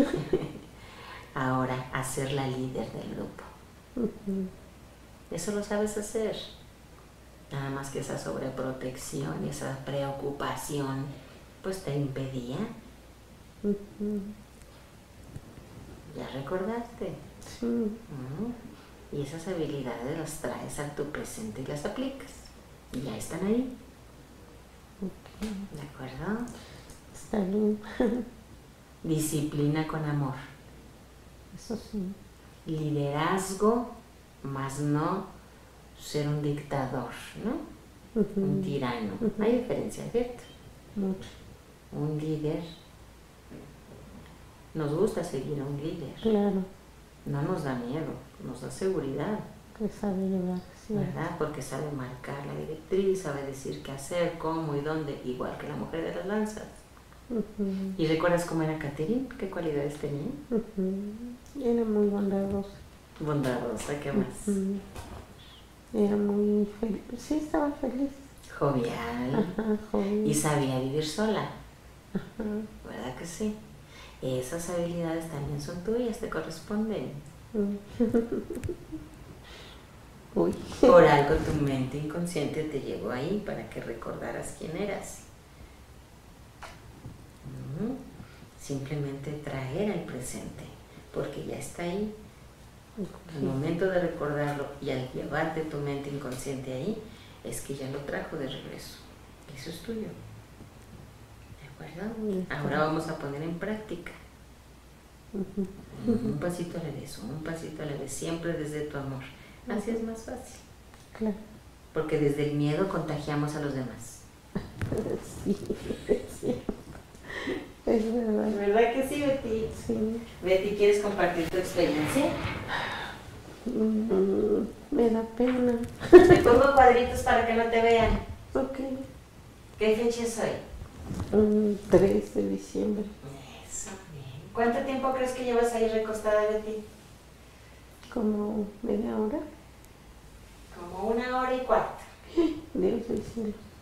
Ahora, hacer la líder del grupo. Ujú. Eso lo sabes hacer. Nada más que esa sobreprotección y esa preocupación, pues te impedía. Ujú. Ya recordaste. Sí. Ujú. Y esas habilidades las traes a tu presente y las aplicas. Y ya están ahí. Ok. ¿De acuerdo? Está bien. Disciplina con amor. Eso sí. Liderazgo, más no ser un dictador, ¿no? Ujú. Un tirano. Ujú. Hay diferencia, ¿cierto? Mucho. Un líder. Nos gusta seguir a un líder. Claro. No nos da miedo, nos da seguridad, Que sabe llevar, sí. ¿verdad? Porque sabe marcar la directriz, sabe decir qué hacer, cómo y dónde, igual que la mujer de las lanzas. Ujú. ¿Y recuerdas cómo era Catherine? ¿Qué cualidades tenía? Ujú. Era muy bondadosa. Bondadosa, ¿qué más? Ujú. Era muy feliz. Sí, estaba feliz. Jovial. Ajá, joven. Y sabía vivir sola, Ajá. ¿verdad que sí? Esas habilidades también son tuyas, te corresponden. Uy. Por algo tu mente inconsciente te llevó ahí para que recordaras quién eras. Ujú. Simplemente traer al presente, porque ya está ahí. Al momento de recordarlo y al llevarte tu mente inconsciente ahí, es que ya lo trajo de regreso. Eso es tuyo. ¿De acuerdo? Ahora vamos a poner en práctica. Ujú. Un pasito a la vez, un pasito a la vez, siempre desde tu amor. Así es más fácil. Claro. Porque desde el miedo contagiamos a los demás. Sí, es cierto. Es verdad. ¿Verdad que sí, Betty? Sí. Betty, ¿quieres compartir tu experiencia? Mm, me da pena. Te pongo cuadritos para que no te vean. Ok. ¿Qué fecha es hoy? Mm, tres de diciembre. Eso, bien. ¿Cuánto tiempo crees que llevas ahí recostada, Betty? Como media hora. Como una hora y cuarto. Dios del cielo.